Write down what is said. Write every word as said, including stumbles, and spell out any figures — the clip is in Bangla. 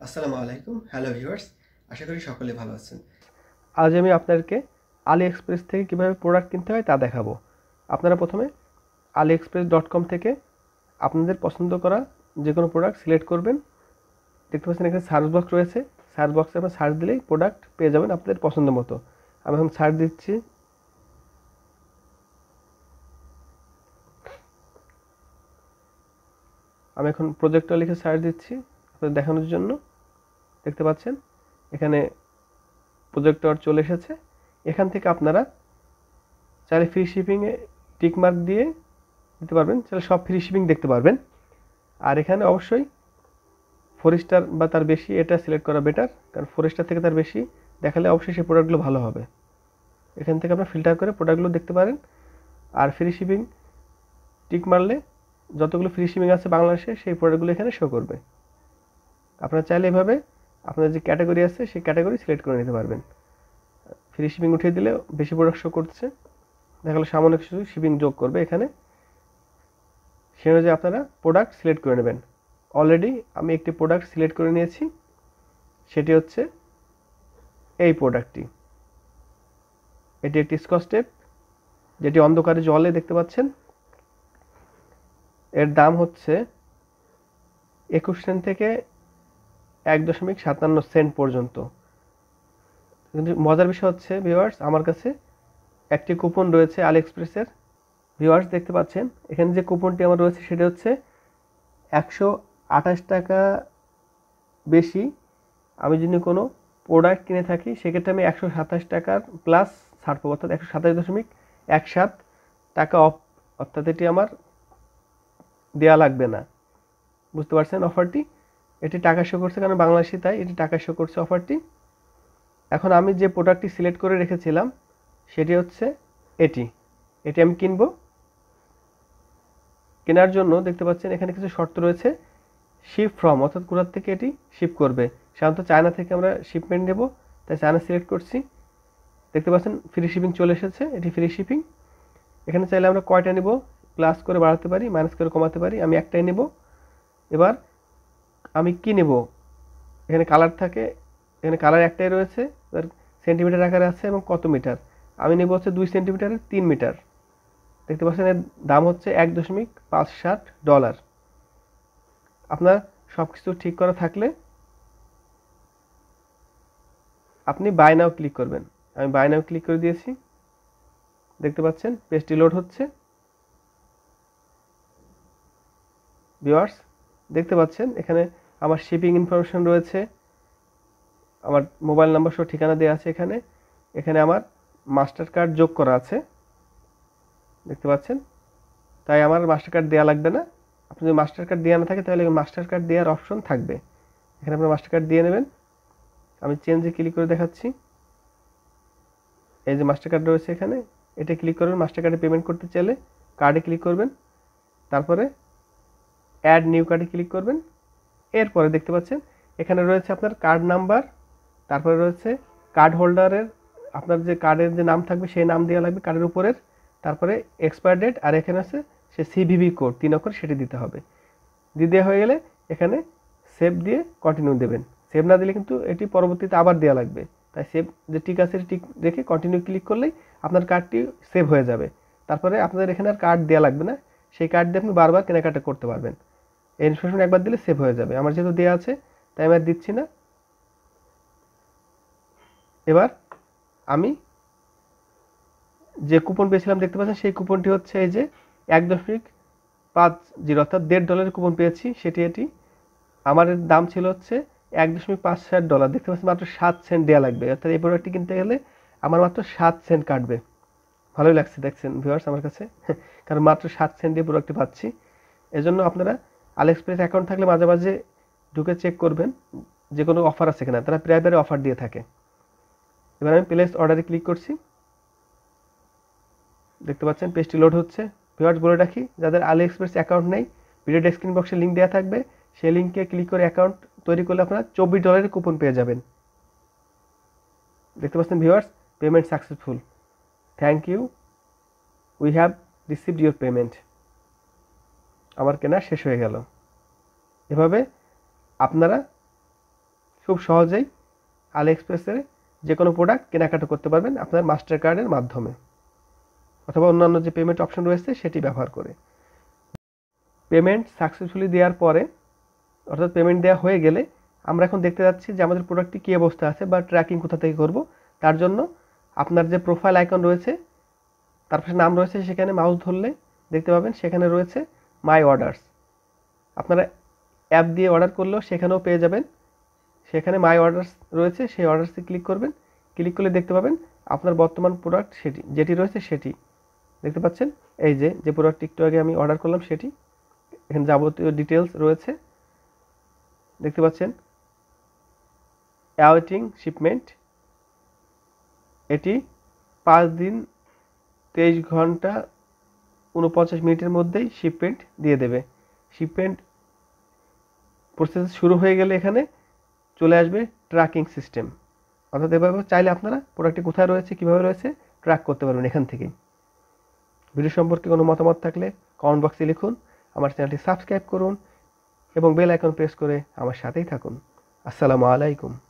আসসালামু আলাইকুম। হ্যালো ভিউয়ার্স, আশা করি সকলে ভালো আছেন। আজ আমি আপনাদেরকে আলি এক্সপ্রেস থেকে কীভাবে প্রোডাক্ট কিনতে হয় তা দেখাবো। আপনারা প্রথমে আলি এক্সপ্রেস ডট কম থেকে আপনাদের পছন্দ করা যে কোনো প্রোডাক্ট সিলেক্ট করবেন। দেখতে পাচ্ছেন এখানে সার্চ বক্স রয়েছে, সার্চ বক্সে আপনার সার্চ দিলেই প্রোডাক্ট পেয়ে যাবেন আপনাদের পছন্দ মতো। আমি এখন সার্চ দিচ্ছি। আমি এখন প্রজেক্টর লিখে সার্চ দিচ্ছি আপনাদের দেখানোর জন্য। দেখতে পাচ্ছেন এখানে প্রজেক্টর চলে এসেছে। এখান থেকে আপনারা চাইলে ফ্রি শিপিংয়ে টিকমার্ক দিয়ে দিতে পারবেন, চাইলে সব ফ্রি শিপিং দেখতে পারবেন। আর এখানে অবশ্যই ফোর স্টার বা তার বেশি এটা সিলেক্ট করা বেটার, কারণ ফোর স্টার থেকে তার বেশি দেখালে অবশ্যই সেই প্রোডাক্টগুলো ভালো হবে। এখান থেকে আপনারা ফিল্টার করে প্রোডাক্টগুলো দেখতে পারেন। আর ফ্রি শিপিং টিক মারলে যতগুলো ফ্রি শিপিং আছে বাংলাদেশে সেই প্রোডাক্টগুলো এখানে শো করবে। আপনারা চাইলে এভাবে আপনার যে ক্যাটাগরি আছে সেই ক্যাটাগরি সিলেক্ট করে নিতে পারবেন। ফ্রি শিপিং উঠিয়ে দিলে বেশি প্রোডাক্ট শো করছে, দেখা গেলো সামান্য কিছু শিপিং যোগ করবে এখানে। সে অনুযায়ী আপনারা প্রোডাক্ট সিলেক্ট করে নেবেন। অলরেডি আমি একটি প্রোডাক্ট সিলেক্ট করে নিয়েছি, সেটি হচ্ছে এই প্রোডাক্টটি। এটি একটি স্কচ টেপ, যেটি অন্ধকারে জলে দেখতে পাচ্ছেন। এর দাম হচ্ছে একুশ সেন্ট থেকে এক দশমিক সাতান্ন সেন্ট পর্যন্ত। কিন্তু মজার বিষয় হচ্ছে ভিউয়ার্স, আমার কাছে একটি কুপন রয়েছে আলি এক্সপ্রেসের। ভিউয়ার্স দেখতে পাচ্ছেন এখানে যে কুপনটি আমার রয়েছে সেটা হচ্ছে একশো আঠাশ টাকা বেশি আমি যদি কোনো প্রোডাক্ট কিনে থাকি সেক্ষেত্রে আমি একশো সাতাশ টাকার প্লাস ছাড় পাবো, অর্থাৎ একশো সাতাশ দশমিক এক সাত টাকা অফ, অর্থাৎ এটি আমার দেওয়া লাগবে না। বুঝতে পারছেন অফারটি? এটি টাকা শো করছে কারণ বাংলাদেশি, তাই এটি টাকা শো করছে অফারটি। এখন আমি যে প্রোডাক্টটি সিলেক্ট করে রেখেছিলাম সেটি হচ্ছে এটি। এটি আমি কিনবো। কেনার জন্য দেখতে পাচ্ছেন এখানে কিছু শর্ত রয়েছে। শিপ ফ্রম, অর্থাৎ কোথার থেকে এটি শিপ করবে। সাধারণত চায়না থেকে আমরা শিপমেন্ট নেব, তাই চায়না সিলেক্ট করছি। দেখতে পাচ্ছেন ফ্রি শিপিং চলে এসেছে, এটি ফ্রি শিপিং। এখানে চাইলে আমরা কয়টা নেব প্লাস করে বাড়াতে পারি, মাইনাস করে কমাতে পারি। আমি একটাই নেব। এবার আমি কি নেব, এখানে কালার থাকে, এখানে কালার একটাই রয়েছে, এবার সেন্টিমিটার আকারে আছে এবং কত মিটার। আমি নেব হচ্ছে দুই সেন্টিমিটারের তিন মিটার। দেখতে পাচ্ছেন এর দাম হচ্ছে এক দশমিক পাঁচ ষাট ডলার। আপনার সব কিছু ঠিক করা থাকলে আপনি বাই নাও ক্লিক করবেন। আমি বাই নাও ক্লিক করে দিয়েছি। দেখতে পাচ্ছেন পেজটি লোড হচ্ছে। ভিউয়ার্স দেখতে পাচ্ছেন এখানে আমার শিপিং ইনফরমেশন রয়েছে, আমার মোবাইল নাম্বার সহ ঠিকানা দেওয়া আছে। এখানে এখানে আমার মাস্টার কার্ড যোগ করা আছে, দেখতে পাচ্ছেন। তাই আমার মাস্টার কার্ড দেওয়া লাগবে না। আপনি যদি মাস্টার কার্ড দেওয়া না থাকে তাহলে মাস্টার কার্ড দেওয়ার অপশন থাকবে, এখানে আপনার মাস্টার কার্ড দিয়ে নেবেন। আমি চেঞ্জে ক্লিক করে দেখাচ্ছি। এই যে মাস্টার কার্ড রয়েছে এখানে, এটা ক্লিক করবেন। মাস্টার কার্ডে পেমেন্ট করতে চাইলে কার্ডে ক্লিক করবেন, তারপরে অ্যাড নিউ কার্ডে ক্লিক করবেন। এরপরে দেখতে পাচ্ছেন এখানে রয়েছে আপনার কার্ড নাম্বার, তারপরে রয়েছে কার্ড হোল্ডারের আপনার যে কার্ডের যে নাম থাকবে সেই নাম দেওয়া লাগবে কার্ডের উপরের, তারপরে এক্সপায়ার ডেট, আর এখানে আছে সে সিভিভি কোড তিন অক্ষর, সেটি দিতে হবে। দিয়ে দেওয়া হয়ে গেলে এখানে সেভ দিয়ে কন্টিনিউ দেবেন। সেভ না দিলে কিন্তু এটি পরবর্তীতে আবার দেওয়া লাগবে, তাই সেভ যে টিক আছে টিক রেখে কন্টিনিউ ক্লিক করলেই আপনার কার্ডটি সেভ হয়ে যাবে। তারপরে আপনাদের এখানে আর কার্ড দেওয়া লাগবে না, সেই কার্ড দিয়ে আপনি বারবার কেনাকাটা করতে পারবেন। এই ইনফরমেশন একবার দিলে সেভ হয়ে যাবে। আমার যেহেতু দেওয়া আছে তাই আমি আর দিচ্ছি না। এবার আমি যে কুপন পেয়েছিলাম দেখতে পাচ্ছেন সেই কুপনটি হচ্ছে এই যে এক দশমিক পাঁচ জিরো, অর্থাৎ দেড় ডলারের কুপন পেয়েছি। সেটি এটি আমার দাম ছিল হচ্ছে এক দশমিক পাঁচ ষাট ডলার। দেখতে পাচ্ছি মাত্র সাত সেন্ট দেওয়া লাগবে, অর্থাৎ এই প্রোডাক্টটি কিনতে গেলে আমার মাত্র সাত সেন্ট কাটবে। ভালোই লাগছে দেখছেন ভিউয়ার্স আমার কাছে, কারণ মাত্র সাত সেন্ট দিয়ে প্রোডাক্টটি পাচ্ছি। এজন্য আপনারা আলি এক্সপ্রেস অ্যাকাউন্ট থাকলে মাঝে মাঝে ঢুকে চেক করবেন যে কোনো অফার আছে কিনা, তারা প্রায় প্রায় অফার দিয়ে থাকে। এবার আমি প্লেস অর্ডারে ক্লিক করছি। দেখতে পাচ্ছেন পেজটি লোড হচ্ছে। ভিউয়ার্স বলে রাখি, যাদের আলি এক্সপ্রেস অ্যাকাউন্ট নেই, ভিডিও ডেসক্রিপশন বক্সে লিঙ্ক দেওয়া থাকবে, সেই লিঙ্কে ক্লিক করে অ্যাকাউন্ট তৈরি করলে আপনারা চব্বিশ ডলারের কুপন পেয়ে যাবেন। দেখতে পাচ্ছেন viewers, payment successful, thank you, we have received your payment. আমার কেনা শেষ হয়ে গেল। এভাবে আপনারা খুব সহজেই আলি এক্সপ্রেসে যে কোনো প্রোডাক্ট কেনাকাটা করতে পারবেন আপনার মাস্টার কার্ডের মাধ্যমে অথবা অন্যান্য যে পেমেন্ট অপশন রয়েছে সেটি ব্যবহার করে। পেমেন্ট সাকসেসফুলি দেওয়ার পরে অর্থাৎ পেমেন্ট দেওয়া হয়ে গেলে আমরা এখন দেখতে যাচ্ছি যে আমাদের প্রোডাক্টটি কী অবস্থা আছে বা ট্র্যাকিং কোথা থেকে করব। তার জন্য আপনার যে প্রোফাইল আইকন রয়েছে তার পাশে নাম রয়েছে, সেখানে মাউস ধরলে দেখতে পাবেন সেখানে রয়েছে মাই অর্ডারস। আপনারা অ্যাপ দিয়ে অর্ডার করলেও সেখানেও পেয়ে যাবেন, সেখানে মাই অর্ডারস রয়েছে, সেই অর্ডারসে ক্লিক করবেন। ক্লিক করলে দেখতে পাবেন আপনার বর্তমান প্রোডাক্ট সেটি যেটি রয়েছে সেটি দেখতে পাচ্ছেন। এই যে যে প্রোডাক্টটি একটু আগে আমি অর্ডার করলাম সেটি, এখানে যাবতীয় ডিটেলস রয়েছে দেখতে পাচ্ছেন। অ্যাওয়েটিং শিপমেন্ট, এটি পাঁচ দিন তেইশ ঘন্টা উনপঞ্চাশ মিনিটের মধ্যেই শিপমেন্ট দিয়ে দেবে। শিপমেন্ট প্রসেস শুরু হয়ে গেলে এখানে চলে আসবে ট্র্যাকিং সিস্টেম, অর্থাৎ এভাবে চাইলে আপনারা প্রোডাক্টটি কোথায় রয়েছে কীভাবে রয়েছে ট্র্যাক করতে পারবেন এখান থেকেই। ভিডিও সম্পর্কে কোনো মতামত থাকলে কমেন্ট বক্সে লিখুন, আমার চ্যানেলটি সাবস্ক্রাইব করুন এবং বেল আইকন প্রেস করে আমার সাথেই থাকুন। আসসালামু আলাইকুম।